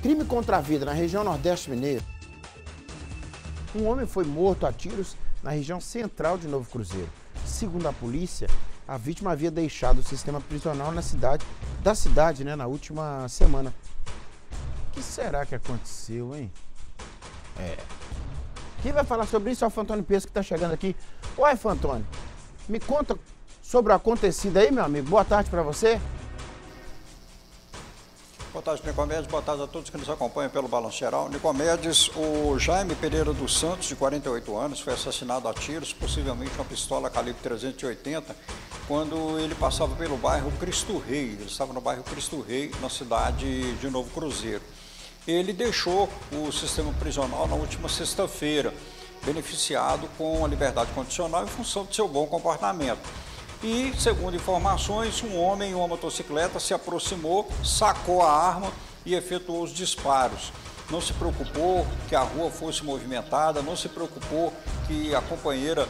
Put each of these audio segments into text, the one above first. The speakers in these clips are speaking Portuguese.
Crime contra a vida na região Nordeste Mineiro. Um homem foi morto a tiros na região central de Novo Cruzeiro. Segundo a polícia, a vítima havia deixado o sistema prisional na cidade, na última semana. O que será que aconteceu, hein? Quem vai falar sobre isso é o Fantônio Pesco, que está chegando aqui. Oi, Fantônio, me conta sobre o acontecido aí, meu amigo. Boa tarde para você. Boa tarde, Nicomedes. Boa tarde a todos que nos acompanham pelo Balanço Geral. Nicomedes, o Jaime Pereira dos Santos, de 48 anos, foi assassinado a tiros, possivelmente uma pistola calibre 380, quando ele passava pelo bairro Cristo Rei. Ele estava no bairro Cristo Rei, na cidade de Novo Cruzeiro. Ele deixou o sistema prisional na última sexta-feira, beneficiado com a liberdade condicional em função do seu bom comportamento. E, segundo informações, um homem em uma motocicleta se aproximou, sacou a arma e efetuou os disparos. Não se preocupou que a rua fosse movimentada, não se preocupou que a companheira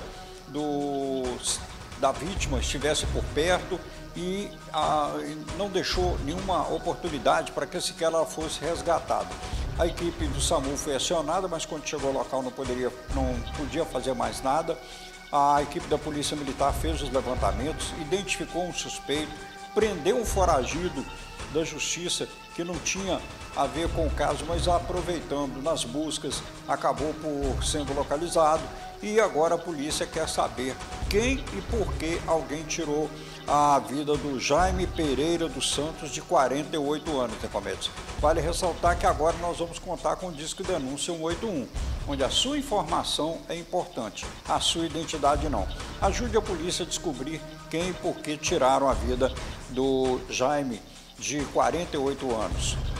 da vítima estivesse por perto e não deixou nenhuma oportunidade para que sequer ela fosse resgatada. A equipe do SAMU foi acionada, mas quando chegou ao local não podia fazer mais nada. A equipe da Polícia Militar fez os levantamentos, identificou um suspeito, prendeu um foragido da Justiça que não tinha a ver com o caso, mas aproveitando nas buscas, acabou por sendo localizado. E agora a polícia quer saber quem e por que alguém tirou a vida do Jaime Pereira dos Santos, de 48 anos, Nicomedes. Vale ressaltar que agora nós vamos contar com o Disque Denúncia 181, onde a sua informação é importante, a sua identidade não. Ajude a polícia a descobrir quem e por que tiraram a vida do Jaime, de 48 anos.